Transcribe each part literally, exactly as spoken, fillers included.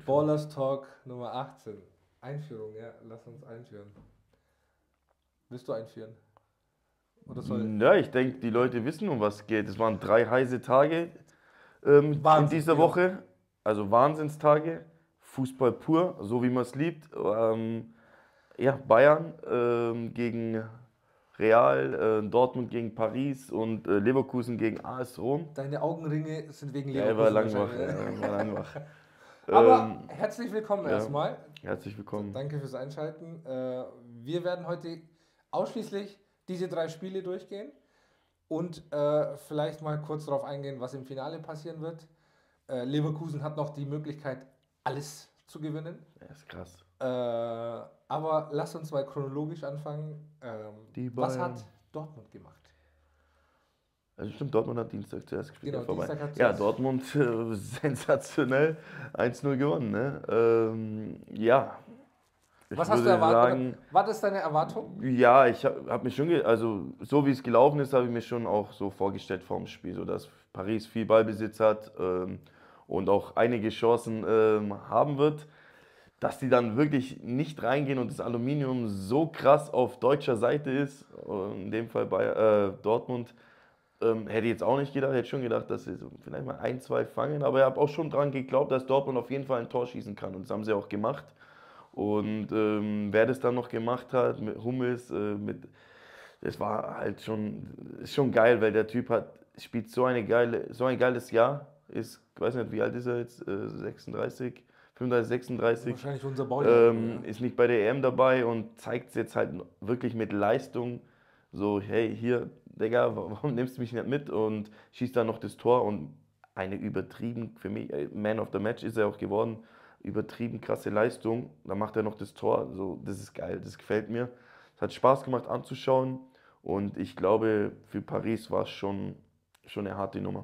Ballers Talk Nummer achtzehn. Einführung, ja, lass uns einführen. Willst du einführen? Oder soll Ja, ich denke, die Leute wissen, um was es geht. Es waren drei heiße Tage ähm, in Wahnsinn, dieser genau. Woche. Also Wahnsinnstage. Fußball pur, so wie man es liebt. Ähm, ja, Bayern ähm, gegen Real, äh, Dortmund gegen Paris und äh, Leverkusen gegen A S Rom. Deine Augenringe sind wegen Ja, ich war Leverkusen lang wach, wahrscheinlich. ja, ich war lang wach. Aber Ähm, herzlich willkommen ja, erstmal. herzlich willkommen. Danke fürs Einschalten. Äh, Wir werden heute ausschließlich diese drei Spiele durchgehen und äh, vielleicht mal kurz darauf eingehen, was im Finale passieren wird. Äh, Leverkusen hat noch die Möglichkeit, alles zu gewinnen. Ja, ist krass. Äh, aber lass uns mal chronologisch anfangen. Ähm, Die was Bayern. hat Dortmund gemacht? Also stimmt, Dortmund hat Dienstag zuerst gespielt. Genau, ja, vorbei. Dienstag hat Ja, zuerst- Dortmund äh, sensationell eins null gewonnen. Ne? Ähm, ja, ich Was hast du würde erwartet? sagen, Oder war das deine Erwartung? ja, ich habe hab mich schon, ge also so wie es gelaufen ist, habe ich mir schon auch so vorgestellt vor dem Spiel, so dass Paris viel Ballbesitz hat ähm, und auch einige Chancen ähm, haben wird. Dass die dann wirklich nicht reingehen und das Aluminium so krass auf deutscher Seite ist, äh, in dem Fall bei äh, Dortmund, ähm, hätte ich jetzt auch nicht gedacht. Hätte schon gedacht, dass sie so vielleicht mal ein, zwei fangen, aber ich habe auch schon dran geglaubt, dass Dortmund auf jeden Fall ein Tor schießen kann und das haben sie auch gemacht. Und ähm, wer das dann noch gemacht hat mit Hummels, äh, mit, das war halt schon, ist schon geil, weil der Typ hat, spielt so eine geile, so ein geiles Jahr, ist, ich weiß nicht, wie alt ist er jetzt, äh, sechsunddreißig, fünfunddreißig, sechsunddreißig, Wahrscheinlich unser Baujahr. ähm, ist nicht bei der E M dabei und zeigt es jetzt halt wirklich mit Leistung, so, hey, hier, Digga, warum nimmst du mich nicht mit und schießt dann noch das Tor und eine übertrieben, für mich, äh, Man of the Match ist er auch geworden, übertrieben krasse Leistung, dann macht er noch das Tor, so, das ist geil, das gefällt mir. Es hat Spaß gemacht anzuschauen und ich glaube, für Paris war es schon, schon eine harte Nummer.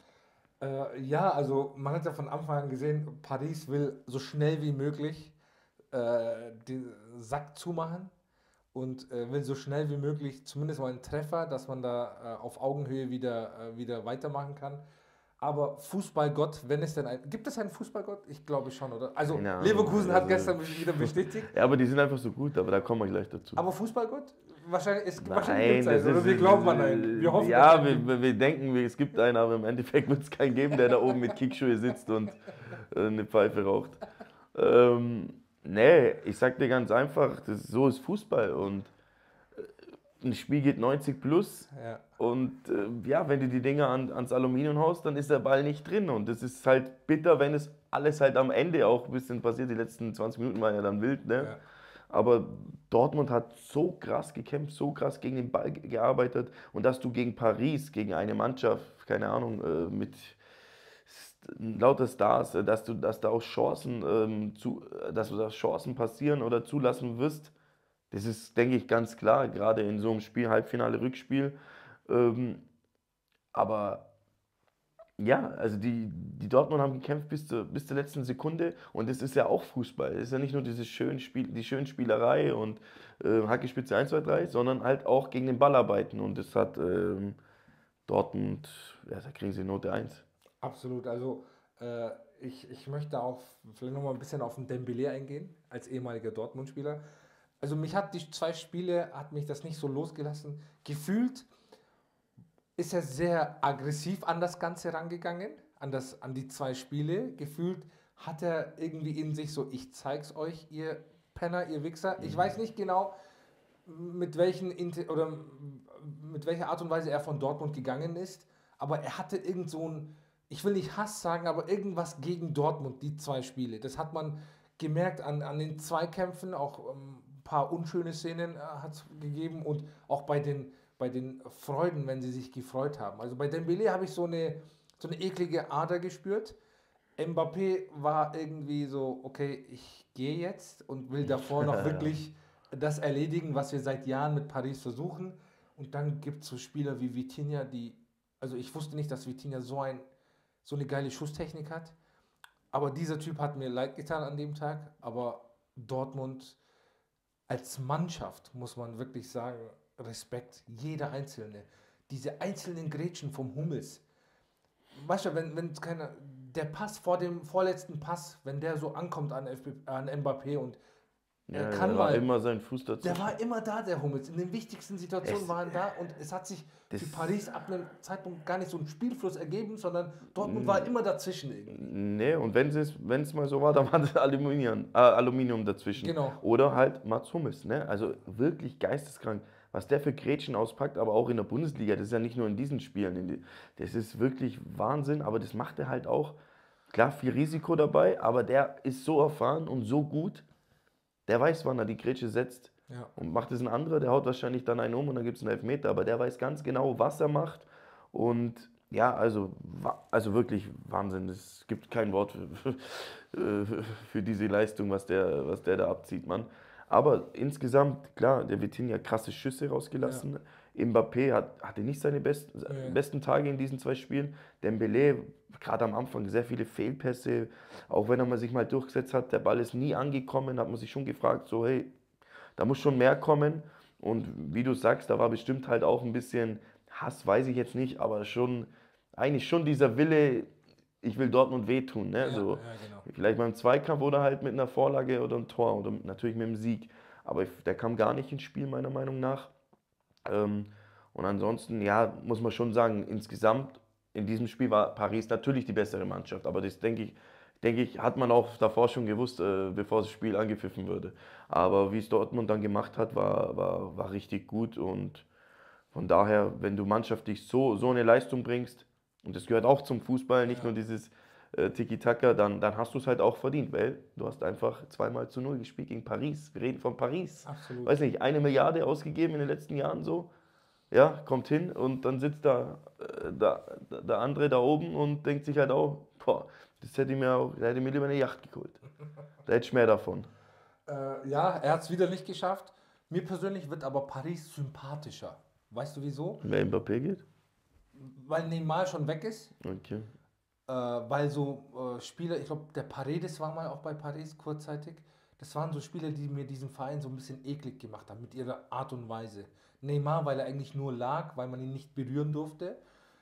Äh, ja, also man hat ja von Anfang an gesehen, Paris will so schnell wie möglich äh, den Sack zumachen und äh, will so schnell wie möglich zumindest mal einen Treffer, dass man da äh, auf Augenhöhe wieder, äh, wieder weitermachen kann. Aber Fußballgott, wenn es denn ein... Gibt es einen Fußballgott? Ich glaube schon, oder? Also Keine Ahnung, Leverkusen hat also, gestern wieder bestätigt. ja, aber die sind einfach so gut, aber da kommen wir gleich dazu. Aber Fußballgott? Wahrscheinlich, es, wahrscheinlich gibt es Nein, das einen, oder ist. wir glauben an einen. Wir hoffen, dass es Ja, einen wir, gibt. wir wir denken, es gibt einen, aber im Endeffekt wird es keinen geben, der da oben mit Kickschuhe sitzt und äh, eine Pfeife raucht. Ähm, nee, ich sag dir ganz einfach, das, so ist Fußball und ein Spiel geht neunzig plus Ja. und äh, ja, wenn du die Dinger an, ans Aluminium haust, dann ist der Ball nicht drin und das ist halt bitter, wenn es alles halt am Ende auch ein bisschen passiert. Die letzten zwanzig Minuten waren ja dann wild, ne? Ja. Aber Dortmund hat so krass gekämpft, so krass gegen den Ball gearbeitet und dass du gegen Paris, gegen eine Mannschaft, keine Ahnung, äh, mit lauter Stars, äh, dass du, dass da auch Chancen, ähm, zu, äh, dass da Chancen passieren oder zulassen wirst, das ist, denke ich, ganz klar, gerade in so einem Spiel, Halbfinale, Rückspiel. Ähm, aber ja, also die, die Dortmund haben gekämpft bis zur, bis zur letzten Sekunde und es ist ja auch Fußball. Es ist ja nicht nur dieses schöne Spiel, die schöne Spielerei und äh, Hackespitze eins, zwei, drei, sondern halt auch gegen den Ball arbeiten und das hat ähm, Dortmund, ja, da kriegen sie Note eins. Absolut. Also äh, ich, ich möchte auch vielleicht nochmal ein bisschen auf den Dembélé eingehen, als ehemaliger Dortmund-Spieler. Also mich hat die zwei Spiele, hat mich das nicht so losgelassen. Gefühlt ist er sehr aggressiv an das Ganze rangegangen, an, das, an die zwei Spiele. Gefühlt hat er irgendwie in sich so, ich zeig's euch, ihr Penner, ihr Wichser. Ich weiß nicht genau, mit welchen Inte- oder mit welcher Art und Weise er von Dortmund gegangen ist, aber er hatte irgend so ein, ich will nicht Hass sagen, aber irgendwas gegen Dortmund, die zwei Spiele. Das hat man gemerkt an, an den Zweikämpfen, auch ähm, ein paar unschöne Szenen äh, hat es gegeben und auch bei den, bei den Freuden, wenn sie sich gefreut haben. Also bei Dembélé habe ich so eine, so eine eklige Ader gespürt. Mbappé war irgendwie so, okay, ich gehe jetzt und will davor noch wirklich das erledigen, was wir seit Jahren mit Paris versuchen. Und dann gibt es so Spieler wie Vitinha, die, also ich wusste nicht, dass Vitinha so, ein, so eine geile Schusstechnik hat. Aber dieser Typ hat mir leid getan an dem Tag. Aber Dortmund als Mannschaft, muss man wirklich sagen, Respekt, jeder Einzelne. Diese einzelnen Grätschen vom Hummels. Weißt du, wenn, wenn keiner, der Pass vor dem vorletzten Pass, wenn der so ankommt an, F B, an Mbappé und er Ja, kann der war mal, immer seinen Fuß der dazwischen. war immer da, der Hummels. In den wichtigsten Situationen Es, war er da und es hat sich das, für Paris ab einem Zeitpunkt gar nicht so ein Spielfluss ergeben, sondern Dortmund war immer dazwischen irgendwie. nee, und wenn es wenn es mal so war, dann war das Aluminium, äh, Aluminium dazwischen. Genau. Oder halt Mats Hummels, ne? Also wirklich geisteskrank. Was der für Grätschen auspackt, aber auch in der Bundesliga, das ist ja nicht nur in diesen Spielen. in die- Das ist wirklich Wahnsinn, aber das macht er halt auch. Klar, viel Risiko dabei, aber der ist so erfahren und so gut, der weiß, wann er die Grätsche setzt. Ja. Und macht es ein anderer, der haut wahrscheinlich dann einen um und dann gibt es einen Elfmeter, aber der weiß ganz genau, was er macht. Und ja, also, wa- also wirklich Wahnsinn. Es gibt kein Wort für, für, für diese Leistung, was der, was der da abzieht, Mann. Aber insgesamt, klar, der Vitinha krasse Schüsse rausgelassen. Mbappé hat, hatte nicht seine best, Ja. besten Tage in diesen zwei Spielen. Dembélé, gerade am Anfang, sehr viele Fehlpässe. Auch wenn er mal sich mal durchgesetzt hat, der Ball ist nie angekommen, hat man sich schon gefragt, so hey, da muss schon mehr kommen. Und wie du sagst, da war bestimmt halt auch ein bisschen Hass, weiß ich jetzt nicht, aber schon, eigentlich schon dieser Wille, ich will Dortmund wehtun. Ne? Ja, So, ja, genau. vielleicht beim Zweikampf oder halt mit einer Vorlage oder einem Tor oder natürlich mit einem Sieg. Aber ich- der kam gar nicht ins Spiel, meiner Meinung nach. Ähm, und ansonsten, ja, muss man schon sagen, insgesamt in diesem Spiel war Paris natürlich die bessere Mannschaft. Aber das denke ich, denke ich, hat man auch davor schon gewusst, äh, bevor das Spiel angepfiffen wurde. Aber wie es Dortmund dann gemacht hat, war, war, war richtig gut. Und von daher, wenn du mannschaftlich so, so eine Leistung bringst, und das gehört auch zum Fußball, nicht Ja. nur dieses äh, Tiki-Taka, dann, dann hast du es halt auch verdient, weil du hast einfach zweimal zu null gespielt gegen Paris. Wir reden von Paris. Absolut. Weiß nicht, eine Milliarde ausgegeben in den letzten Jahren so. Ja, kommt hin und dann sitzt da, äh, da der andere da oben und denkt sich halt auch, boah, das hätte ich mir auch, da hätte ich mir lieber eine Yacht geholt. Da hätte ich mehr davon. Äh, ja, er hat es wieder nicht geschafft. Mir persönlich wird aber Paris sympathischer. Weißt du wieso? Wer Mbappé geht? Weil Neymar schon weg ist. Okay. Äh, weil so äh, Spieler, ich glaube, der Paredes war mal auch bei Paris kurzzeitig. Das waren so Spieler, die mir diesen Verein so ein bisschen eklig gemacht haben mit ihrer Art und Weise. Neymar, weil er eigentlich nur lag, weil man ihn nicht berühren durfte.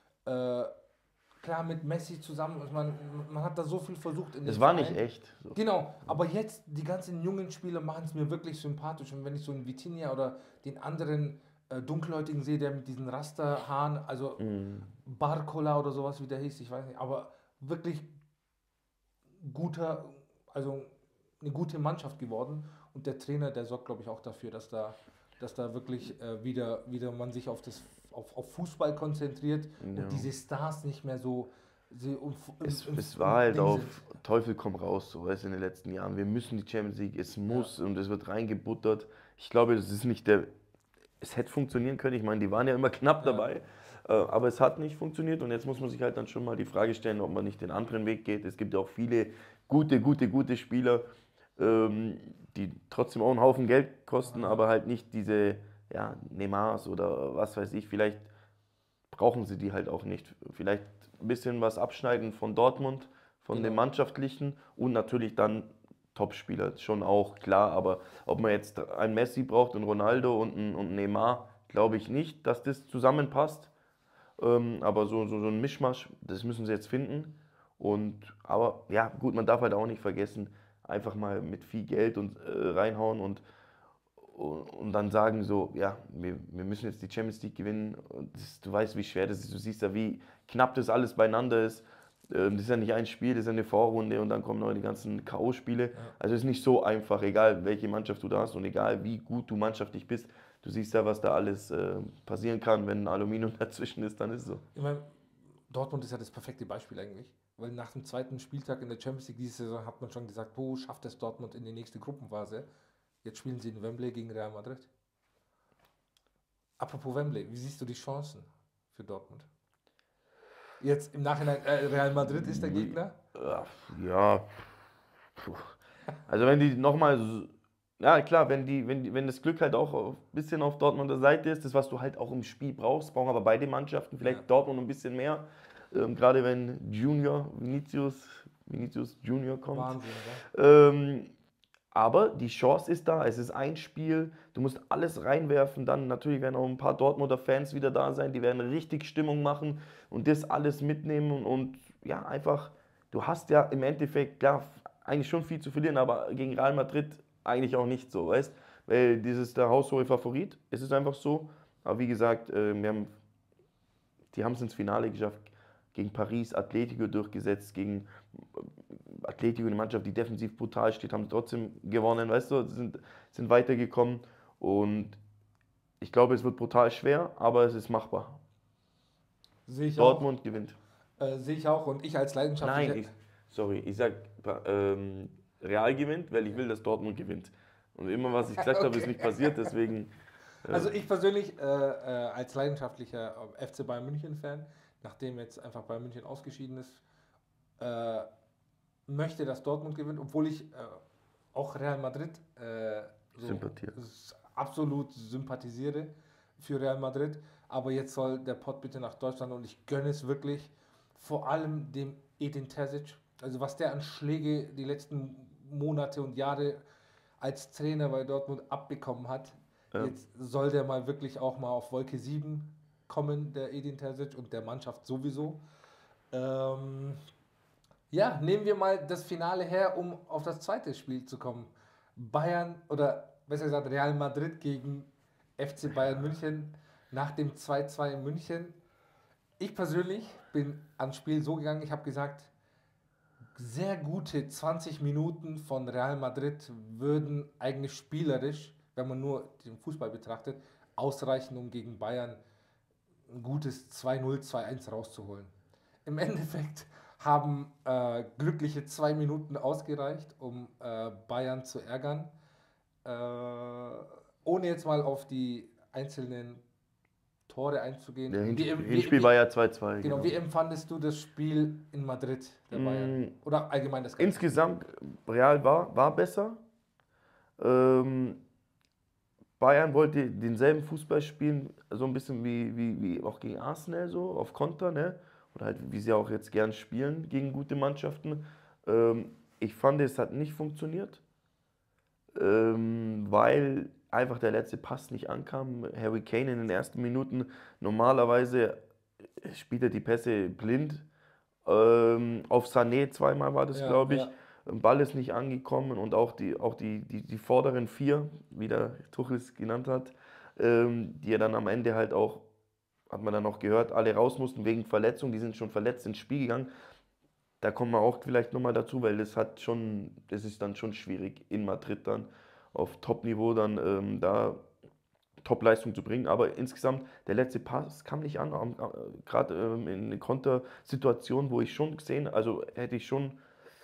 Äh, klar, mit Messi zusammen, ich meine, man hat da so viel versucht in Es dem war nicht Verein. echt. So. Genau, aber jetzt die ganzen jungen Spieler machen es mir wirklich sympathisch. Und wenn ich so einen Vitinha oder den anderen äh, Dunkelhäutigen sehe, der mit diesen Rasterhaaren, also Mm. Barcola oder sowas, wie der hieß, ich weiß nicht, aber wirklich guter, also eine gute Mannschaft geworden. Und der Trainer, der sorgt, glaube ich, auch dafür, dass da, dass da wirklich äh, wieder, wieder man sich auf, das, auf, auf Fußball konzentriert Ja. und diese Stars nicht mehr so. Sie, um, um, Es, im- es im war halt Ding auf sind. Teufel komm raus, so weißt du, in den letzten Jahren. Wir müssen die Champions League, es muss und es wird reingebuttert. Ich glaube, das ist nicht der. Es hätte funktionieren können. Ich meine, die waren ja immer knapp Ja. dabei, äh, aber es hat nicht funktioniert und jetzt muss man sich halt dann schon mal die Frage stellen, ob man nicht den anderen Weg geht. Es gibt ja auch viele gute, gute, gute Spieler, ähm, die trotzdem auch einen Haufen Geld kosten, Ja. aber halt nicht diese ja, Neymars oder was weiß ich. Vielleicht brauchen sie die halt auch nicht. Vielleicht ein bisschen was abschneiden von Dortmund, von dem Genau. Mannschaftlichen und natürlich dann Topspieler, schon auch klar. Aber ob man jetzt einen Messi braucht und Ronaldo und einen, und einen Neymar, glaube ich nicht, dass das zusammenpasst. Ähm, aber so, so, so ein Mischmasch, das müssen sie jetzt finden. Und, aber ja, gut, man darf halt auch nicht vergessen, einfach mal mit viel Geld und, äh, reinhauen und, und, und dann sagen so, ja, wir, wir müssen jetzt die Champions League gewinnen. Und das, du weißt, wie schwer das ist. Du siehst ja, wie knapp das alles beieinander ist. Ähm, das ist ja nicht ein Spiel, das ist ja eine Vorrunde und dann kommen noch die ganzen K O-Spiele. Ja. Also es ist nicht so einfach, egal welche Mannschaft du da hast und egal wie gut du mannschaftlich bist. Du siehst ja, was da alles äh, passieren kann, wenn ein Aluminium dazwischen ist, dann ist es so. Ich meine, Dortmund ist ja das perfekte Beispiel eigentlich, weil nach dem zweiten Spieltag in der Champions League diese Saison hat man schon gesagt, wo schafft es Dortmund in die nächste Gruppenphase? Jetzt spielen sie in Wembley gegen Real Madrid. Apropos Wembley, wie siehst du die Chancen für Dortmund? Jetzt im Nachhinein, äh, Real Madrid ist der Gegner. Ja, puh. Also wenn die nochmal, ja klar, wenn, die, wenn, die, wenn das Glück halt auch ein bisschen auf Dortmunder Seite ist, das was du halt auch im Spiel brauchst, brauchen aber beide Mannschaften, vielleicht Ja. Dortmund ein bisschen mehr, ähm, gerade wenn Junior, Vinicius, Vinicius Junior kommt. Wahnsinn, oder? Ähm, aber die Chance ist da, es ist ein Spiel, du musst alles reinwerfen, dann natürlich werden auch ein paar Dortmunder Fans wieder da sein, die werden richtig Stimmung machen und das alles mitnehmen und, und ja, einfach du hast ja im Endeffekt, klar, eigentlich schon viel zu verlieren, aber gegen Real Madrid eigentlich auch nicht so, weißt? Weil dieses der haushohe Favorit, es ist einfach so. Aber wie gesagt, äh, wir haben, die haben es ins Finale geschafft, gegen Paris, Atletico durchgesetzt, gegen Atletico, eine Mannschaft, die defensiv brutal steht, haben trotzdem gewonnen, weißt du, sind, sind weitergekommen und ich glaube, es wird brutal schwer, aber es ist machbar. Sehe ich auch. Dortmund gewinnt. Äh, sehe ich auch. Und ich als Nein, leidenschaftlicher. ich, sorry, ich sag ähm, Real gewinnt, weil ich will, dass Dortmund gewinnt. Und immer, was ich gesagt habe, ist Okay. nicht passiert, deswegen. Äh, Also ich persönlich äh, äh, als leidenschaftlicher F C Bayern München-Fan, nachdem jetzt einfach Bayern München ausgeschieden ist, äh, möchte, dass Dortmund gewinnt, obwohl ich äh, auch Real Madrid äh, so Sympathie. s- absolut sympathisiere für Real Madrid. Aber jetzt soll der Pott bitte nach Deutschland und ich gönne es wirklich vor allem dem Edin Terzic. Also was der an Schläge die letzten Monate und Jahre als Trainer bei Dortmund abbekommen hat, Ja. jetzt soll der mal wirklich auch mal auf Wolke sieben kommen, der Edin Terzic und der Mannschaft sowieso. Ähm, ja, nehmen wir mal das Finale her, um auf das zweite Spiel zu kommen. Bayern oder besser gesagt Real Madrid gegen F C Bayern München nach dem zwei zwei in München. Ich persönlich bin ans Spiel so gegangen, ich habe gesagt, sehr gute zwanzig Minuten von Real Madrid würden eigentlich spielerisch, wenn man nur den Fußball betrachtet, ausreichen, um gegen Bayern ein gutes zwei null, zwei eins rauszuholen. Im Endeffekt haben äh, glückliche zwei Minuten ausgereicht, um äh, Bayern zu ärgern. Äh, ohne jetzt mal auf die einzelnen Tore einzugehen. Der Wie, Hinspiel, wie, Hinspiel wie, war ja zwei zwei, genau, genau. wie empfandest du das Spiel in Madrid der Bayern? Mm, Oder allgemein das ganze Spiel? insgesamt, Real war, war besser. Ähm, Bayern wollte denselben Fußball spielen, so ein bisschen wie, wie, wie auch gegen Arsenal, so auf Konter, ne? Oder halt, wie sie auch jetzt gern spielen gegen gute Mannschaften. Ähm, ich fand, es hat nicht funktioniert, ähm, weil einfach der letzte Pass nicht ankam. Harry Kane in den ersten Minuten, normalerweise spielt er die Pässe blind. Ähm, auf Sané zweimal war das, Ja, glaube ich. ja. Ball ist nicht angekommen und auch die, auch die, die, die vorderen vier, wie der Tuchel es genannt hat, ähm, die ja dann am Ende halt auch, hat man dann auch gehört, alle raus mussten wegen Verletzung, die sind schon verletzt ins Spiel gegangen. Da kommen wir auch vielleicht nochmal dazu, weil das hat schon, das ist dann schon schwierig in Madrid dann auf Top-Niveau dann ähm, da Top-Leistung zu bringen. Aber insgesamt, der letzte Pass kam nicht an, am- am- gerade ähm, in einer Kontersituation, wo ich schon gesehen, also hätte ich schon,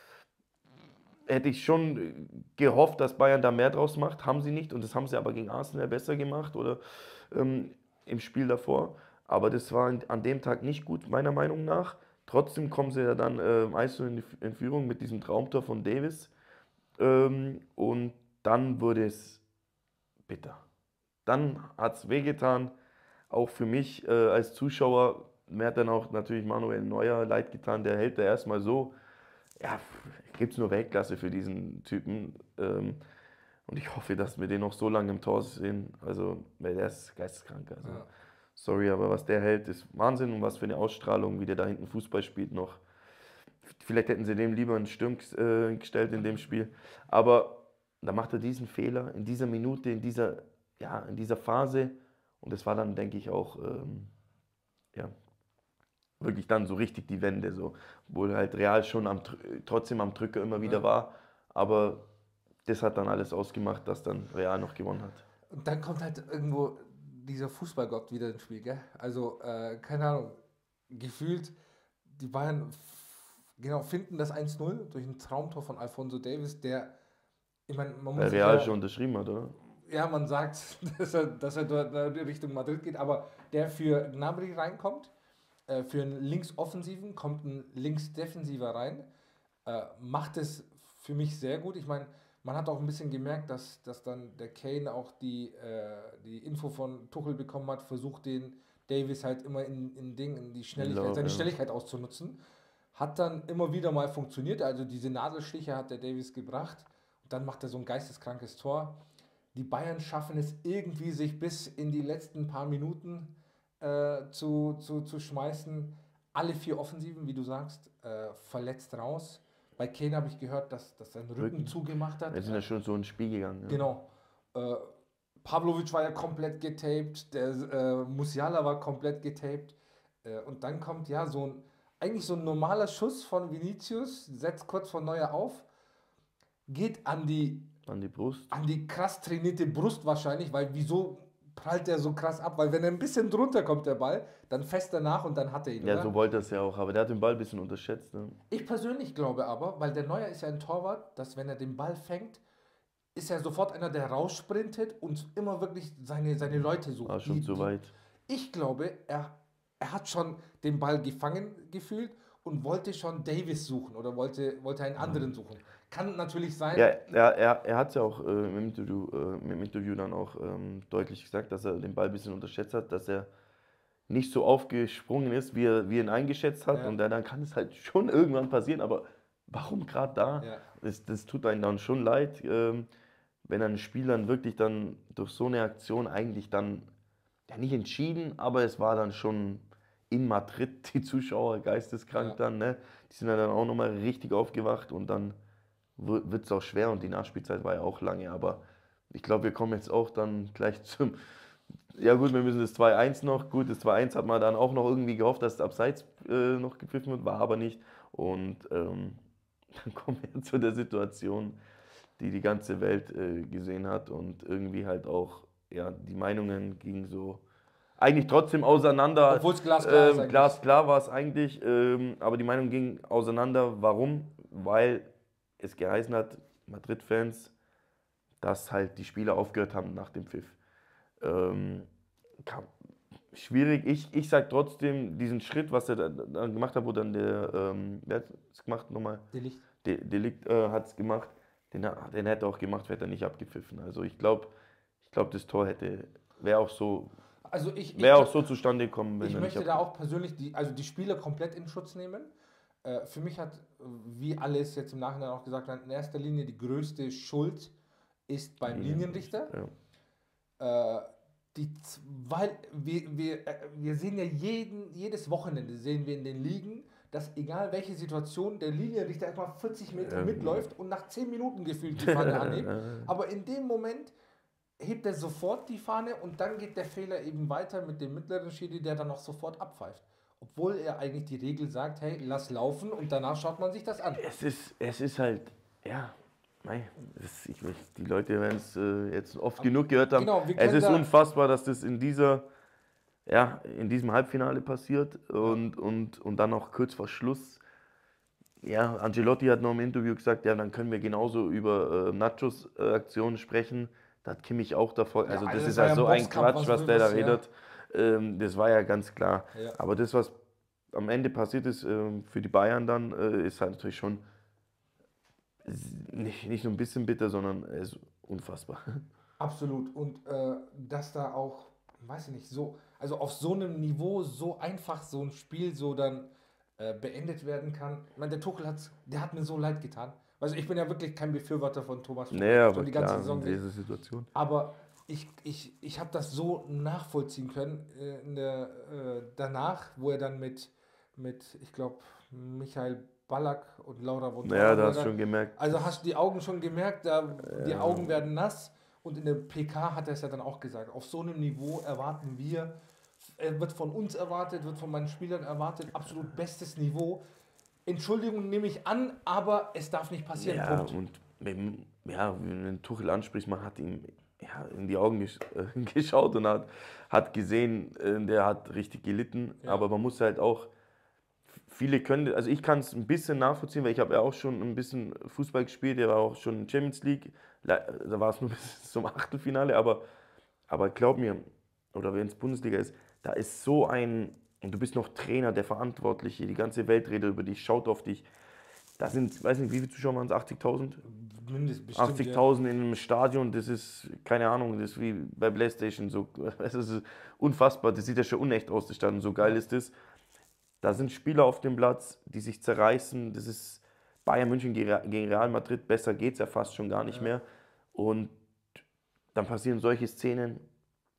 hätte ich schon gehofft, dass Bayern da mehr draus macht. Haben sie nicht und das haben sie aber gegen Arsenal besser gemacht oder ähm, im Spiel davor. Aber das war an an dem Tag nicht gut, meiner Meinung nach. Trotzdem kommen sie ja dann ähm, eins zu null in, die- in Führung mit diesem Traumtor von Davis. Ähm, und dann wurde es bitter. Dann hat es wehgetan, auch für mich äh, als Zuschauer. Mir hat dann auch natürlich Manuel Neuer leid getan, der hält da erstmal so. Ja, gibt es nur Weltklasse für diesen Typen. Ähm, und ich hoffe, dass wir den noch so lange im Tor sehen. Also, weil der ist geisteskrank. Also, Ja. sorry, aber was der hält, ist Wahnsinn und was für eine Ausstrahlung, wie der da hinten Fußball spielt noch. Vielleicht hätten sie dem lieber einen Sturm äh, gestellt in dem Spiel. Aber da macht er diesen Fehler in dieser Minute, in dieser, ja, in dieser Phase. Und das war dann, denke ich, auch ähm, ja, wirklich dann so richtig die Wende. So. Obwohl halt Real schon am, Drü- trotzdem am Drücker immer wieder Ja. war. Aber das hat dann alles ausgemacht, dass dann Real noch gewonnen hat. Und dann kommt halt irgendwo dieser Fußballgott wieder ins Spiel, gell? Also, äh, keine Ahnung, gefühlt, die Bayern f- genau, finden das eins null durch ein Traumtor von Alphonso Davies, der, ich meine, man Weil muss sich Real ja, schon unterschrieben hat, oder? ja, man sagt, dass er, dass er dort in Richtung Madrid geht, aber der für Gnabry reinkommt, äh, für einen Linksoffensiven kommt ein Linksdefensiver rein, äh, macht es für mich sehr gut. Ich meine, man hat auch ein bisschen gemerkt, dass, dass dann der Kane auch die, äh, die Info von Tuchel bekommen hat, versucht den Davis halt immer in, in Ding, in die In Schnelligkeit, Lauf, seine ja. Schnelligkeit auszunutzen. Hat dann immer wieder mal funktioniert, also diese Nadelstiche hat der Davis gebracht und dann macht er so ein geisteskrankes Tor. Die Bayern schaffen es irgendwie, sich bis in die letzten paar Minuten äh, zu, zu, zu schmeißen. alle vier Offensiven, wie du sagst, äh, verletzt raus. Bei Kane habe ich gehört, dass, dass sein Rücken, Rücken. zugemacht hat. Wir sind ja schon so ins Spiel gegangen. Ja. Genau. Äh, Pavlovic war ja komplett getaped, der äh, Musiala war komplett getaped. Äh, und dann kommt ja so ein, eigentlich so ein normaler Schuss von Vinicius, setzt kurz vor Neuer auf, geht an die, An die Brust. an die krass trainierte Brust wahrscheinlich, weil wieso prallt der so krass ab? Weil wenn er ein bisschen drunter kommt, der Ball, dann fässt er nach und dann hat er ihn, Ja, oder? so wollte er es ja auch, aber der hat den Ball ein bisschen unterschätzt. Ne? Ich persönlich glaube aber, weil der Neuer ist ja ein Torwart, dass wenn er den Ball fängt, ist er sofort einer, der raussprintet und immer wirklich seine, seine Leute sucht. War schon Die- zu die- weit. Ich glaube, er, er hat schon den Ball gefangen gefühlt und wollte schon Davis suchen oder wollte, wollte einen anderen suchen. Kann natürlich sein. Ja, er, er, er hat es ja auch äh, im, Interview, äh, im Interview dann auch ähm, deutlich gesagt, dass er den Ball ein bisschen unterschätzt hat, dass er nicht so aufgesprungen ist, wie er, wie er ihn eingeschätzt hat. Ja. Und dann, dann kann es halt schon irgendwann passieren, aber warum gerade da? Ja. Das, das tut einem dann schon leid, ähm, wenn ein Spiel dann wirklich dann durch so eine Aktion eigentlich dann, ja nicht entschieden, aber es war dann schon in Madrid, die Zuschauer geisteskrank Ja. dann, ne? Die sind dann auch nochmal richtig aufgewacht und dann wird es auch schwer und die Nachspielzeit war ja auch lange, aber ich glaube, wir kommen jetzt auch dann gleich zum, ja gut, wir müssen das zwei eins noch, gut, das zwei eins hat man dann auch noch irgendwie gehofft, dass es abseits äh, noch gepfiffen wird, war aber nicht und ähm, dann kommen wir zu der Situation, die die ganze Welt äh, gesehen hat und irgendwie halt auch, ja, die Meinungen gingen so eigentlich trotzdem auseinander. Obwohl es glasklar ist Ähm, eigentlich. glasklar war es eigentlich, ähm, aber die Meinungen gingen auseinander. Warum? Weil es geheißen hat, Madrid-Fans, dass halt die Spieler aufgehört haben nach dem Pfiff. Ähm, kam, schwierig. Ich, ich sage trotzdem, diesen Schritt, was er dann dann gemacht hat, wo dann der, ähm, wer hat es gemacht nochmal? Delicht. De, Delikt äh, hat es gemacht. Den, ha- den hätte er auch gemacht, hätte er nicht abgepfiffen. Also ich glaube, ich glaube, das Tor hätte, wäre auch so, Also ich, ich, wäre auch so zustande gekommen, wenn ich er nicht möchte da abgepfiffen auch persönlich die, also die Spieler komplett in Schutz nehmen. Äh, für mich hat, äh, wie alles jetzt im Nachhinein auch gesagt hat, in erster Linie die größte Schuld ist beim Linienrichter. Ja. Äh, die, z- weil wir, wir, äh, wir sehen ja jeden, jedes Wochenende sehen wir in den Ligen, dass egal welche Situation der Linienrichter erstmal vierzig Meter Ähm. mitläuft und nach zehn Minuten gefühlt die Fahne anhebt. Aber in dem Moment hebt er sofort die Fahne und dann geht der Fehler eben weiter mit dem mittleren Schiri, der dann auch sofort abpfeift. Obwohl er eigentlich die Regel sagt, hey, lass laufen und danach schaut man sich das an. Es ist, es ist halt, ja, mei, das, ich, ich- die Leute werden es äh, jetzt oft genug gehört haben. Genau, wir Es können ist da- unfassbar, dass das in dieser, ja, in diesem Halbfinale passiert und, und, und dann auch kurz vor Schluss. Ja, Ancelotti hat noch im Interview gesagt, ja, dann können wir genauso über äh, Nachos äh, Aktionen sprechen. Da hat Kimmich auch davor, also also das das ist war ja ja so ein Boxkampf, Quatsch, was was der da Wildes, ja. redet. Ähm, das war ja ganz klar. Ja. Aber das, was am Ende passiert ist ähm, für die Bayern dann, äh, ist halt natürlich schon nicht, nicht nur ein bisschen bitter, sondern es ist unfassbar. Absolut. Und äh, dass da auch, weiß ich nicht, so, also auf so einem Niveau so einfach so ein Spiel so dann äh, beendet werden kann. Ich meine, der Tuchel hat's, der hat mir so leid getan. Also ich bin ja wirklich kein Befürworter von Thomas Tuchel, Naja, schon aber die ganze klar, Saison in nicht. dieser Situation. Aber ich, ich, ich habe das so nachvollziehen können äh, in der, äh, danach, wo er dann mit, mit ich glaube, Michael Ballack und Laura Vontara, Naja, wo da er hast du dann- schon gemerkt. also hast du die Augen schon gemerkt, da, die Ja. Augen werden nass. Und in der P K hat er es ja dann auch gesagt, auf so einem Niveau erwarten wir, er wird von uns erwartet, wird von meinen Spielern erwartet, absolut bestes Niveau. Entschuldigung nehme ich an, aber es darf nicht passieren. Ja, Punkt. und wenn, ja, wenn du Tuchel ansprichst, man hat ihm ja, in die Augen gesch äh, geschaut und hat, hat gesehen, äh, der hat richtig gelitten. Ja. Aber man muss halt auch, viele können, also ich kann es ein bisschen nachvollziehen, weil ich habe ja auch schon ein bisschen Fußball gespielt, der war auch schon in Champions League, Le- da war es nur bis zum Achtelfinale, aber, aber glaub mir, oder wenn es Bundesliga ist, da ist so ein, und du bist noch Trainer, der Verantwortliche, die ganze Welt redet über dich, schaut auf dich. Da sind, weiß nicht, wie viele Zuschauer waren es, achtzigtausend? Mindest bestimmt. Ja. achtzigtausend in einem Stadion, das ist, keine Ahnung, das ist wie bei PlayStation, so, das ist unfassbar, das sieht ja schon unecht aus, das Stadion, so geil ist das. Da sind Spieler auf dem Platz, die sich zerreißen, das ist Bayern München gegen Real Madrid, besser geht es ja fast schon gar nicht Ja. mehr. Und dann passieren solche Szenen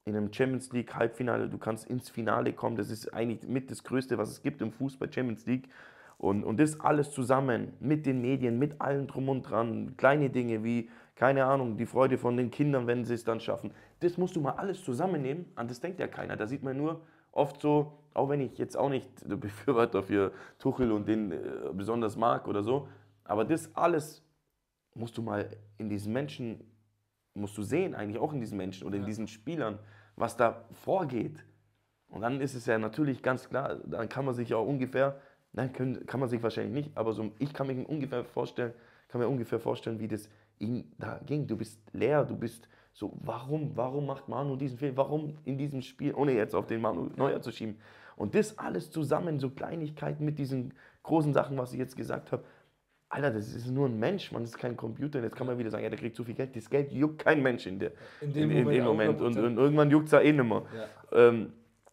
in einem Champions League Halbfinale, du kannst ins Finale kommen, das ist eigentlich mit das Größte, was es gibt im Fußball, Champions League. Und, und das alles zusammen mit den Medien, mit allem drum und dran, kleine Dinge wie, keine Ahnung, die Freude von den Kindern, wenn sie es dann schaffen. Das musst du mal alles zusammennehmen, an das denkt ja keiner. Da sieht man nur oft so, auch wenn ich jetzt auch nicht der Befürworter für Tuchel und den äh, besonders mag oder so, aber das alles musst du mal in diesen Menschen, musst du sehen, eigentlich auch in diesen Menschen oder in Ja. diesen Spielern, was da vorgeht. Und dann ist es ja natürlich ganz klar, dann kann man sich auch ungefähr, nein, können, kann man sich wahrscheinlich nicht, aber so, ich kann mir ungefähr vorstellen, kann mir ungefähr vorstellen, wie das ihm da ging. Du bist leer, du bist so, warum, warum macht Manu diesen Fehler, warum in diesem Spiel, ohne jetzt auf den Manu Neuer zu schieben. Und das alles zusammen, so Kleinigkeiten mit diesen großen Sachen, was ich jetzt gesagt habe, Alter, das ist nur ein Mensch, man, das ist kein Computer. Und jetzt kann man wieder sagen, ja, der kriegt zu viel Geld. Das Geld juckt kein Mensch in, der, In in, dem in, Moment, im Moment. Und, hundert und irgendwann juckt es ja eh nicht mehr. Ja. Ähm,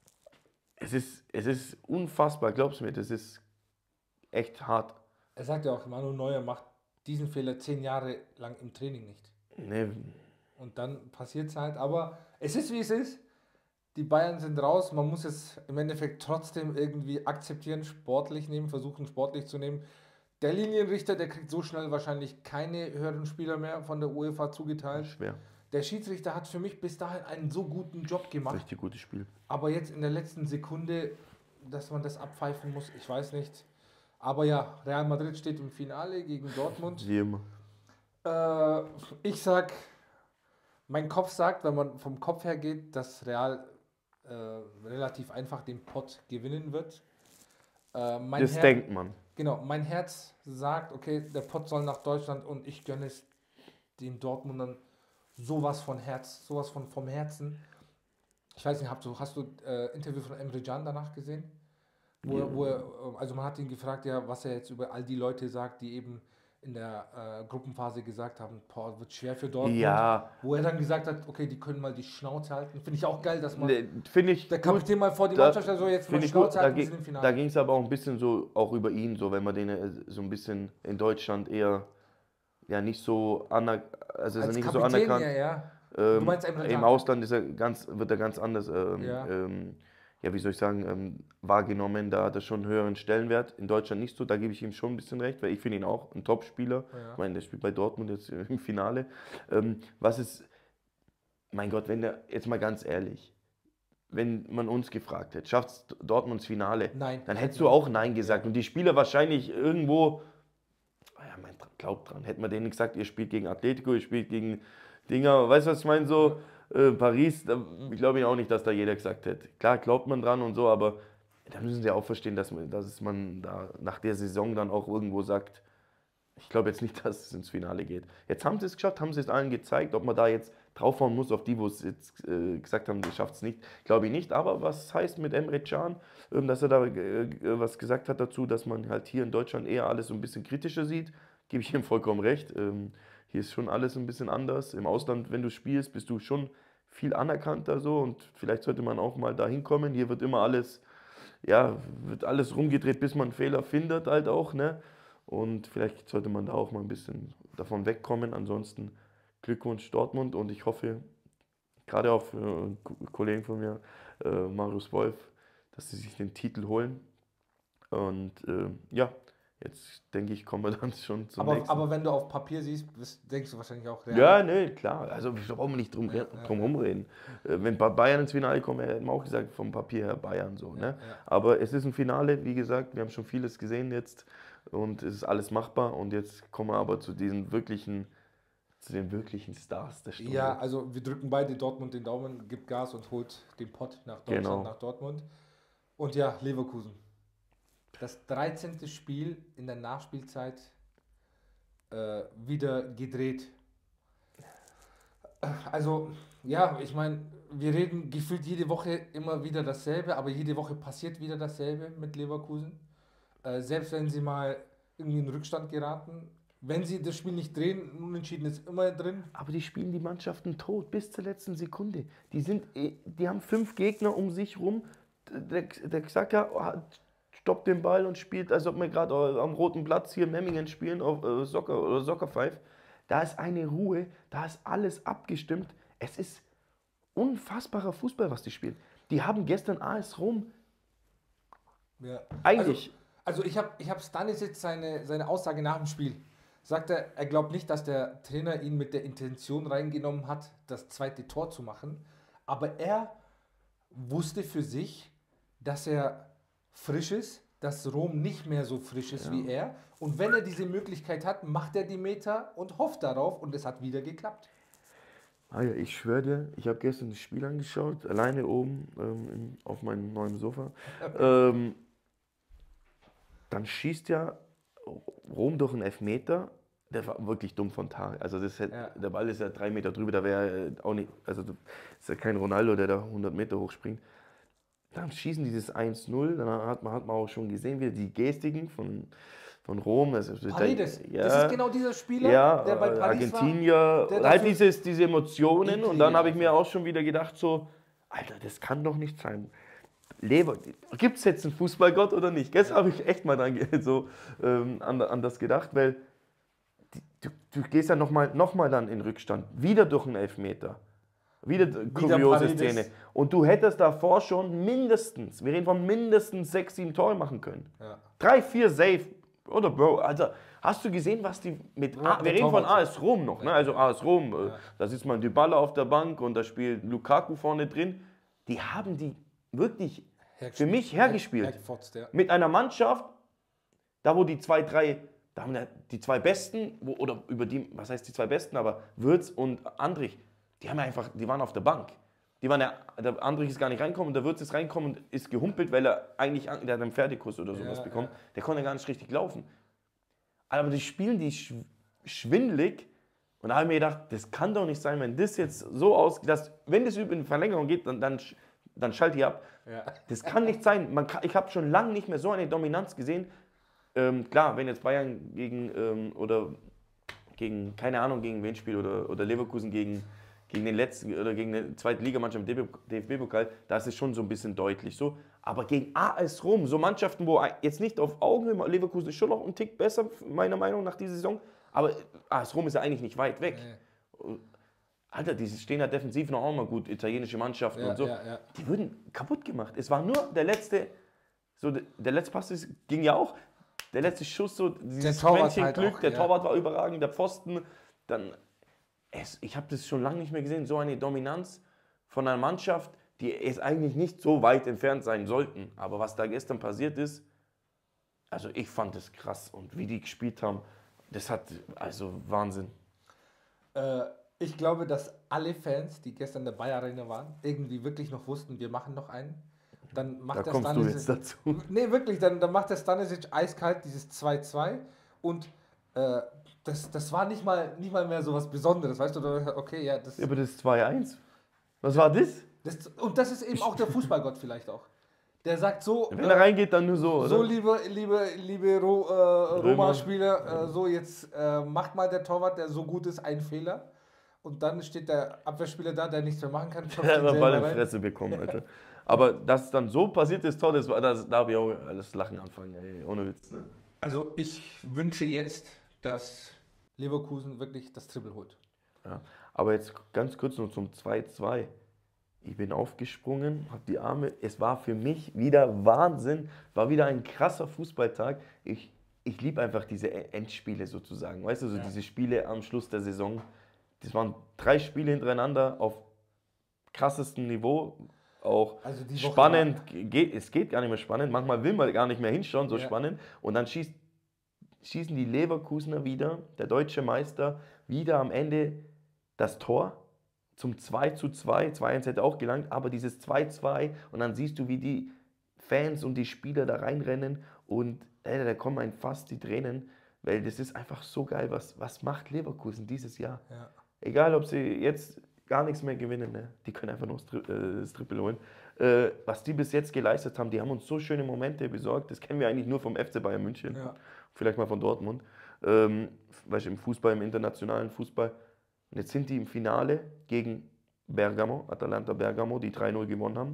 es, ist, es ist unfassbar, glaubst du mir, das ist echt hart. Er sagt ja auch, Manuel Neuer macht diesen Fehler zehn Jahre lang im Training nicht. Nee, Und dann passiert es halt. Aber es ist, wie es ist. Die Bayern sind raus. Man muss es im Endeffekt trotzdem irgendwie akzeptieren, sportlich nehmen, versuchen sportlich zu nehmen. Der Linienrichter, der kriegt so schnell wahrscheinlich keine höheren Spieler mehr von der UEFA zugeteilt. schwer. Der Schiedsrichter hat für mich bis dahin einen so guten Job gemacht. Richtig gutes Spiel. Aber jetzt in der letzten Sekunde, dass man das abpfeifen muss, ich weiß nicht. Aber ja, Real Madrid steht im Finale gegen Dortmund. Wie immer. Äh, ich sag, mein Kopf sagt, wenn man vom Kopf her geht, dass Real äh, relativ einfach den Pott gewinnen wird. Äh, mein Das Her- denkt man. Genau, mein Herz sagt, okay, der Pott soll nach Deutschland und ich gönne es den Dortmundern sowas von Herz, sowas von vom Herzen. Ich weiß nicht, hast du, hast du äh, Interview von Emre Can danach gesehen? Wo, Ja. er, wo er, äh, also man hat ihn gefragt, ja, was er jetzt über all die Leute sagt, die eben in der äh, Gruppenphase gesagt haben, boah, wird schwer für Dortmund. Ja, Wo er dann gesagt hat, okay, die können mal die Schnauze halten. Finde ich auch geil, dass man ne, finde ich der gut. Kapitän mal vor die Da- Mannschaft stellt, so jetzt mal Finde ich gut. Schnauze Da, halten, wir ging- sind im Finale. da ging es aber auch ein bisschen so auch über ihn, so wenn man den äh, so ein bisschen in Deutschland eher ja nicht so aner also ist er Als nicht so Kapitän, anerkannt. ja, ja. Ähm, Du meinst Emre Im Can? Ausland ist er ganz, wird er ganz anders, ähm, Ja. ähm, ja, wie soll ich sagen, ähm, wahrgenommen. Da hat er schon einen höheren Stellenwert. In Deutschland nicht so, da gebe ich ihm schon ein bisschen recht, weil ich finde ihn auch ein Top-Spieler. Ja. Ich meine, der spielt bei Dortmund jetzt im Finale. Ähm, was ist, mein Gott, wenn der, jetzt mal ganz ehrlich, wenn man uns gefragt hätte, schafft Dortmunds Finale, Nein. dann hättest du auch Nein gesagt. Und die Spieler wahrscheinlich irgendwo, ah ja, mein, glaubt dran, hätten wir denen gesagt, ihr spielt gegen Atletico, ihr spielt gegen Dinger, weißt du, was ich meine, so äh, Paris, da, ich glaube ich auch nicht, dass da jeder gesagt hätte. Klar, glaubt man dran und so, aber da müssen sie auch verstehen, dass man, dass man da nach der Saison dann auch irgendwo sagt, ich glaube jetzt nicht, dass es ins Finale geht. Jetzt haben sie es geschafft, haben sie es allen gezeigt, ob man da jetzt draufhauen muss, auf die, wo es jetzt äh, gesagt haben, das schafft es nicht, glaube ich nicht. Aber was heißt mit Emre Can, ähm, dass er da äh, was gesagt hat dazu, dass man halt hier in Deutschland eher alles so ein bisschen kritischer sieht, gebe ich ihm vollkommen recht. Ähm, hier ist schon alles ein bisschen anders. Im Ausland, wenn du spielst, bist du schon viel anerkannter so und vielleicht sollte man auch mal da hinkommen. Hier wird immer alles, ja, wird alles rumgedreht, bis man einen Fehler findet halt auch, ne? Und vielleicht sollte man da auch mal ein bisschen davon wegkommen. Ansonsten Glückwunsch Dortmund und ich hoffe, gerade auch für einen Ko- Kollegen von mir, äh, Marius Wolf, dass sie sich den Titel holen. Und äh, ja, jetzt denke ich, kommen wir dann schon zum Aber, nächsten. aber wenn du auf Papier siehst, bist- denkst du wahrscheinlich auch Real. Ja, nee, klar. Also wir brauchen nicht drum, Ja, ja, drum rumreden. Äh, Wenn Ba- Bayern ins Finale kommen, hätten wir auch gesagt, vom Papier her Bayern so. Ne? ja. Aber es ist ein Finale, wie gesagt, wir haben schon vieles gesehen jetzt und es ist alles machbar. Und jetzt kommen wir aber zu diesen wirklichen, zu den wirklichen Stars der Stunde. Ja, also wir drücken beide Dortmund den Daumen, gibt Gas und holt den Pott nach Deutschland, Genau. nach Dortmund. Und ja, Leverkusen. Das dreizehnte Spiel in der Nachspielzeit äh, wieder gedreht. Also, ja, ich meine, wir reden gefühlt jede Woche immer wieder dasselbe, aber jede Woche passiert wieder dasselbe mit Leverkusen. Äh, selbst wenn sie mal irgendwie in Rückstand geraten, wenn sie das Spiel nicht drehen, unentschieden ist immer drin. Aber die spielen die Mannschaften tot bis zur letzten Sekunde. Die, sind, eh- die haben fünf Gegner um sich rum. Der, der Xhaka hat- stoppt den Ball und spielt, als ob wir gerade am Roten Platz hier in Memmingen spielen, auf äh, Soccer oder Soccer Five. Da ist eine Ruhe, da ist alles abgestimmt. Es ist unfassbarer Fußball, was die spielen. Die haben gestern A S Rom Ja. eigentlich... Also, also ich habe ich hab Stanisic seine, seine Aussage nach dem Spiel. Sagt er, er glaubt nicht, dass der Trainer ihn mit der Intention reingenommen hat, das zweite Tor zu machen. Aber er wusste für sich, dass er frisch ist, dass Rom nicht mehr so frisch ist Ja. wie er. Und wenn er diese Möglichkeit hat, macht er die Meter und hofft darauf. Und es hat wieder geklappt. Ah ja, ich schwöre dir, ich habe gestern das Spiel angeschaut, alleine oben ähm, in, auf meinem neuen Sofa. Ähm, dann schießt ja Rom durch einen Elfmeter. Der war wirklich dumm von Tarek. Also das hätte, Ja. der Ball ist ja drei Meter drüber, da wäre auch nicht, also das ist ja kein Ronaldo, der da hundert Meter hochspringt. Dann schießen die das eins null, dann hat man, hat man auch schon gesehen, wie die Gestiken von, von Rom. Das ist, Paredes, ja, das ist genau dieser Spieler, ja, der bei äh, Paris Argentinier, war. der halt dafür- dieses, diese Emotionen. Und Eklige dann habe ich mir einfach. auch schon wieder gedacht, so, Alter, das kann doch nicht sein. Lever, gibt es jetzt einen Fußballgott oder nicht? Gestern habe ich echt mal dran, ge- so, ähm, an, an das gedacht, weil die, du, du gehst ja nochmal noch mal dann in Rückstand, wieder durch einen Elfmeter. Wieder, kuriose Paredes. Szene. Und du hättest davor schon mindestens, wir reden von mindestens sechs, sieben Tore machen können. Ja. Drei, vier safe. Oder Bro, Alter, hast du gesehen, was die mit. Ja, A, wir der reden von Torwart. A S Rom noch, ne? Also A S Rom, äh, da sitzt man Dybala auf der Bank und da spielt Lukaku vorne drin. Die haben die wirklich für mich hergespielt. Hergefotzt, ja. Mit einer Mannschaft, da wo die zwei, drei, da haben die zwei Besten, wo, oder über die, was heißt die zwei Besten, aber Würz und Andrich, die haben einfach, die waren auf der Bank. Die waren ja, der Andrich ist gar nicht reinkommen, der Würz ist reinkommen und ist gehumpelt, weil er eigentlich, der hat einen Pferdekuss oder sowas Ja, bekommen. ja. Der konnte gar nicht richtig laufen. Aber die spielen die schw- schwindelig und da habe ich mir gedacht, das kann doch nicht sein, wenn das jetzt so ausgeht, dass, wenn das über in Verlängerung geht, dann, dann, sch- dann schalte ich ab. Ja. Das kann nicht sein. Man kann, ich habe schon lange nicht mehr so eine Dominanz gesehen. Ähm, klar, wenn jetzt Bayern gegen, ähm, oder gegen, keine Ahnung, gegen wen spielt oder, oder Leverkusen gegen, gegen den letzten oder gegen eine zweite Ligamannschaft im D F B-Pokal, da ist es schon so ein bisschen deutlich so. Aber gegen A S Rom, so Mannschaften, wo jetzt nicht auf Augenhöhe, Leverkusen ist schon noch ein Tick besser, meiner Meinung nach, diese Saison, aber A S Rom ist ja eigentlich nicht weit weg. Nee. Alter, die stehen ja defensiv noch auch mal gut, italienische Mannschaften Ja, und so. ja, ja. Die wurden kaputt gemacht. Es war nur der letzte, so der, der letzte Pass ist, ging ja auch. Der letzte Schuss, so dieses Torwart Quäntchen halt Glück, auch, der ja. Torwart war überragend, der Pfosten. Dann, es, ich habe das schon lange nicht mehr gesehen, so eine Dominanz von einer Mannschaft, die es eigentlich nicht so weit entfernt sein sollten. Aber was da gestern passiert ist, also ich fand das krass. Und wie die gespielt haben, das hat, also Wahnsinn. Äh, ich glaube, dass alle Fans, die gestern in der Bayer Arena waren, irgendwie wirklich noch wussten, wir machen noch einen. Dann macht Da der kommst du jetzt Stanisic, dazu. nee, wirklich, dann, dann macht der Stanisic eiskalt dieses zwei zwei und äh, das, das war nicht mal, nicht mal mehr so was Besonderes, weißt du? Da- Okay, ja, das, Ja, aber das zwei eins. Was war das? das, und das ist eben auch der Fußballgott vielleicht auch. Der sagt so, Wenn er reingeht, dann nur so, oder? so liebe, liebe, liebe Ro, äh, Roma-Spieler, äh, so jetzt äh, macht mal der Torwart, der so gut ist, einen Fehler. Und dann steht der Abwehrspieler da, der nichts mehr machen kann. klopft Der ihn hat selber Ball in die rein. Fresse bekommen, Alter. Aber dass es dann so passiert ist, toll, das war, das, da habe ich auch alles Lachen anfangen, ey, ohne Witz. Ne? Also ich wünsche jetzt, dass Leverkusen wirklich das Triple holt. Ja. Aber jetzt ganz kurz noch zum zwei zwei. Ich bin aufgesprungen, habe die Arme, es war für mich wieder Wahnsinn, war wieder ein krasser Fußballtag. Ich, ich liebe einfach diese Endspiele sozusagen, weißt du, so Ja. diese Spiele am Schluss der Saison. Das waren drei Spiele hintereinander auf krassestem Niveau, auch Also die Woche spannend, geht, es geht gar nicht mehr spannend, manchmal will man gar nicht mehr hinschauen, so Ja. spannend. Und dann schießt, schießen die Leverkusener wieder, der deutsche Meister, wieder am Ende das Tor zum zwei zu zwei, zwei eins hätte auch gelangt, aber dieses zwei zwei und dann siehst du, wie die Fans und die Spieler da reinrennen und ey, da kommen einem fast die Tränen, weil das ist einfach so geil, was, was macht Leverkusen dieses Jahr. Ja. Egal, ob sie jetzt gar nichts mehr gewinnen, ne? Die können einfach noch das, Tri äh, das Triple holen. Äh, was die bis jetzt geleistet haben, die haben uns so schöne Momente besorgt, das kennen wir eigentlich nur vom F C Bayern München, Ja. vielleicht mal von Dortmund, ähm, weißt du, im Fußball, im internationalen Fußball. Und jetzt sind die im Finale gegen Bergamo, Atalanta Bergamo, die drei null gewonnen haben.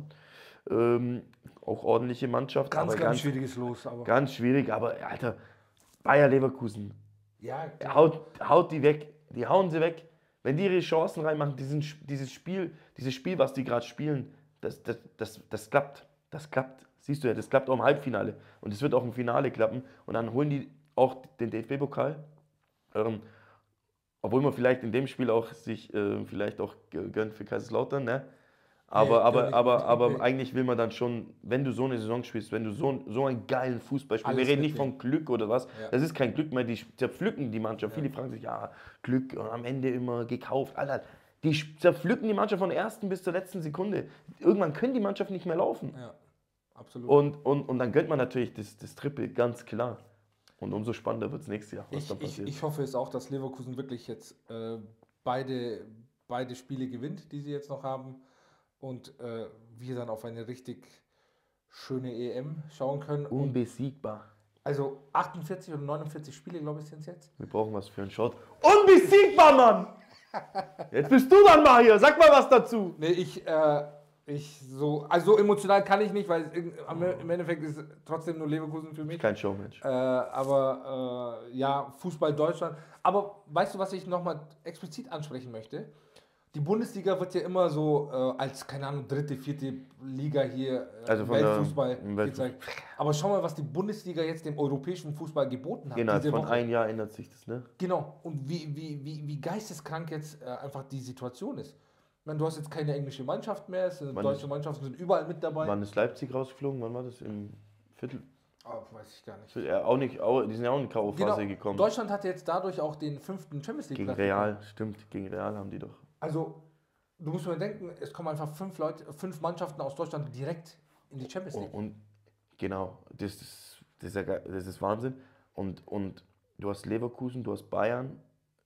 Ähm, auch ordentliche Mannschaft, Ganz, aber ganz ganz, schwieriges Los. Aber ganz schwierig. Aber Alter, Bayer Leverkusen, ja, klar. haut, haut die weg, die hauen sie weg. Wenn die ihre Chancen reinmachen, diesen, dieses Spiel, dieses Spiel, was die gerade spielen, das, das, das, das klappt. Das klappt. Siehst du ja, das klappt auch im Halbfinale. Und es wird auch im Finale klappen. Und dann holen die auch den D F B-Pokal. Ähm, obwohl man vielleicht in dem Spiel auch sich äh, vielleicht auch gönnt für Kaiserslautern, ne? Aber, Nee, aber, gönn ich aber, mir. aber Nee. eigentlich will man dann schon, wenn du so eine Saison spielst, wenn du so, so einen geilen Fußball spielst, wir Alles reden nicht mitnehmen. von Glück oder was, Ja. das ist kein Glück mehr, die zerpflücken die Mannschaft. Ja. Viele fragen sich, ja, Glück, und am Ende immer gekauft, Alter. Die zerpflücken die Mannschaft von der ersten bis zur letzten Sekunde. Irgendwann können die Mannschaft nicht mehr laufen. Ja, absolut. Und, und, und dann gönnt man natürlich das, das Triple, ganz klar. Und umso spannender wird es nächstes Jahr, was Ich, dann ich, passiert. ich hoffe es auch, dass Leverkusen wirklich jetzt äh, beide, beide Spiele gewinnt, die sie jetzt noch haben. Und äh, wir dann auf eine richtig schöne E M schauen können. Und Unbesiegbar. also achtundvierzig oder neunundvierzig Spiele, glaube ich, sind es jetzt. Wir brauchen was für einen Shot. Unbesiegbar, Mann! Jetzt bist du dann mal hier, sag mal was dazu. Nee, ich, äh, ich so, also so emotional kann ich nicht, weil es in, im Endeffekt ist es trotzdem nur Leverkusen für mich. Kein Showmatch. Äh, aber äh, ja, Fußball Deutschland. Aber weißt du, was ich nochmal explizit ansprechen möchte? Die Bundesliga wird ja immer so äh, als, keine Ahnung, dritte, vierte Liga hier äh, Also von Weltfußball der- im Weltfußball. gezeigt. Aber schau mal, was die Bundesliga jetzt dem europäischen Fußball geboten hat. Innerhalb diese von Woche. einem Jahr ändert sich das, ne? Genau. Und wie, wie, wie, wie geisteskrank jetzt äh, einfach die Situation ist. Ich meine, du hast jetzt keine englische Mannschaft mehr, es sind Wann deutsche ist- Mannschaften sind überall mit dabei. Wann ist Leipzig rausgeflogen? Wann war das? Im Viertel? Oh, weiß ich gar nicht. Ja, auch nicht, auch, die sind ja auch in die K O-Phase Genau. gekommen. Deutschland hatte jetzt dadurch auch den fünften Champions League Gegen Platz Real, stimmt, gegen Real haben die doch. Also, du musst mir denken, es kommen einfach fünf Leute, fünf Mannschaften aus Deutschland direkt in die Champions Und, League. und genau, das ist, das, ist ja, ge- das ist Wahnsinn. Und, und du hast Leverkusen, du hast Bayern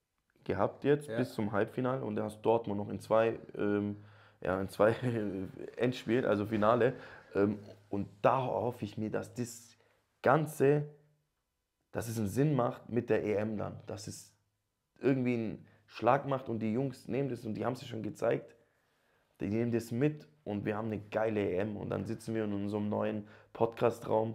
gehabt jetzt Ja. bis zum Halbfinale und du hast Dortmund noch in zwei, ähm, ja, in zwei Endspielen, also Finale. Ähm, und da hoffe ich mir, dass das Ganze, dass es einen Sinn macht mit der E M dann. Dass es irgendwie einen Schlag macht und die Jungs nehmen das und die haben es ja schon gezeigt. Die nehmen das mit und wir haben eine geile E M und dann sitzen wir in unserem neuen Podcast-Raum.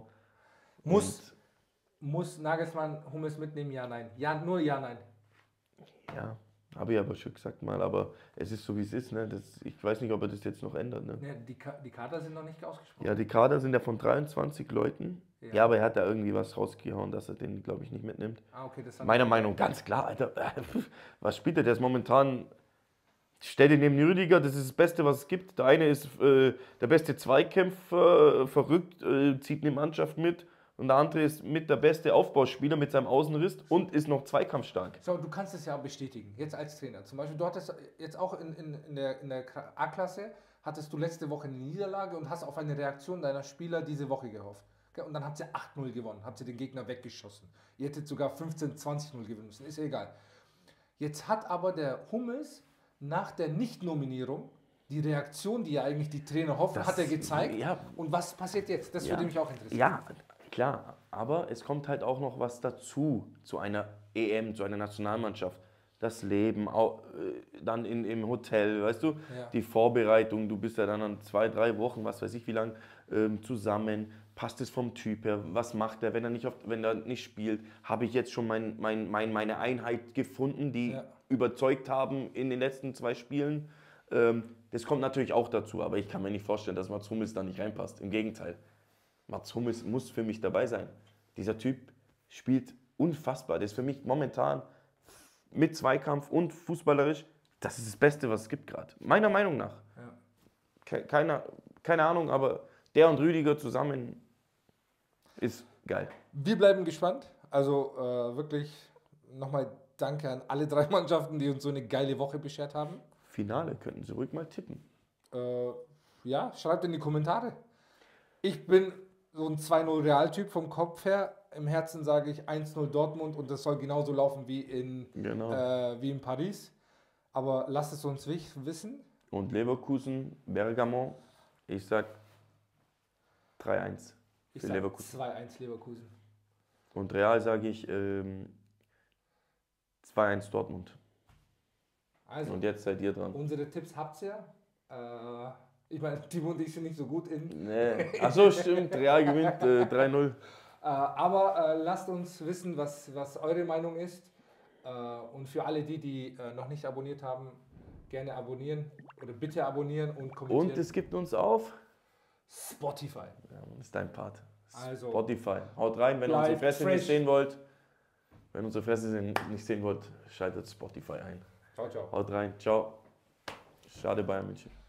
Muss, muss Nagelsmann Hummels mitnehmen? Ja, nein. Ja, nur ja, nein. Und, ja, habe ich aber schon gesagt mal, aber es ist so wie es ist. Ne? Das, ich weiß nicht, ob er das jetzt noch ändert. Ne? Ja, die, Ka die Kader sind noch nicht ausgesprochen. Ja, die Kader sind ja von dreiundzwanzig Leuten. Ja. Ja, aber er hat da irgendwie was rausgehauen, dass er den, glaube ich, nicht mitnimmt. Ah, okay, das hat Meiner Meinung nach, ganz klar, Alter. Was spielt er? Der ist momentan. Stell dir neben Rüdiger, das ist das Beste, was es gibt. Der eine ist äh, der beste Zweikämpfer, äh, verrückt, äh, zieht eine Mannschaft mit. Und der andere ist mit der beste Aufbauspieler mit seinem Außenriss und ist noch zweikampfstark. So, du kannst es ja bestätigen, jetzt als Trainer. Zum Beispiel, du hattest jetzt auch in, in, in der, in der A-Klasse, hattest du letzte Woche eine Niederlage und hast auf eine Reaktion deiner Spieler diese Woche gehofft. Okay, und dann habt ihr acht null gewonnen, habt ihr den Gegner weggeschossen. Ihr hättet sogar fünfzehn zwanzig null gewinnen müssen, ist ja egal. Jetzt hat aber der Hummels nach der Nicht-Nominierung die Reaktion, die ja eigentlich die Trainer hoffen, Das- hat er gezeigt. ja. Und was passiert jetzt? Das Ja. würde mich auch interessieren. Ja, klar. Aber es kommt halt auch noch was dazu, zu einer E M, zu einer Nationalmannschaft. Das Leben, auch, äh, dann in, im Hotel, weißt du, Ja. die Vorbereitung, du bist ja dann an zwei, drei Wochen, was weiß ich wie lang, ähm, zusammen. Passt es vom Typ her? Was macht er, wenn er nicht, auf, wenn er nicht spielt? Habe ich jetzt schon mein, mein, mein, meine Einheit gefunden, die Ja. überzeugt haben in den letzten zwei Spielen? Ähm, das kommt natürlich auch dazu, aber ich kann mir nicht vorstellen, dass Mats Hummels da nicht reinpasst. Im Gegenteil. Mats Hummels muss für mich dabei sein. Dieser Typ spielt unfassbar. Das ist für mich momentan mit Zweikampf und fußballerisch, das ist das Beste, was es gibt gerade. Meiner Meinung nach. Ja. Ke- Keine, keine Ahnung, aber der und Rüdiger zusammen ist geil. Wir bleiben gespannt. Also äh, wirklich nochmal danke an alle drei Mannschaften, die uns so eine geile Woche beschert haben. Finale könnten Sie ruhig mal tippen. Äh, ja, schreibt in die Kommentare. Ich bin so ein zwei null Realtyp vom Kopf her. Im Herzen sage ich eins null Dortmund und das soll genauso laufen wie in, Genau. äh, wie in Paris. Aber lasst es uns wich- wissen. Und Leverkusen, Bergamo, ich sag drei eins Ich für sage Leverkusen. zwei eins Leverkusen. Und Real sage ich ähm, zwei eins Dortmund. Also, Und jetzt seid ihr dran. unsere Tipps habt ihr. Äh, ich meine, Timo und ich sind nicht so gut in. Nee. Achso, stimmt, Real gewinnt äh, drei null. Äh, aber äh, lasst uns wissen, was, was eure Meinung ist. Äh, Äh, und für alle die, die äh, noch nicht abonniert haben, gerne abonnieren oder bitte abonnieren und kommentieren. Und es gibt uns auf Spotify. Ja, das ist dein Part. Also, Spotify. Haut rein, wenn ihr unsere bleibt Fresse fresh. nicht sehen wollt. Wenn ihr unsere Fresse nicht sehen wollt, schaltet Spotify ein. Ciao, ciao. Haut rein. Ciao. Schade Bayern München.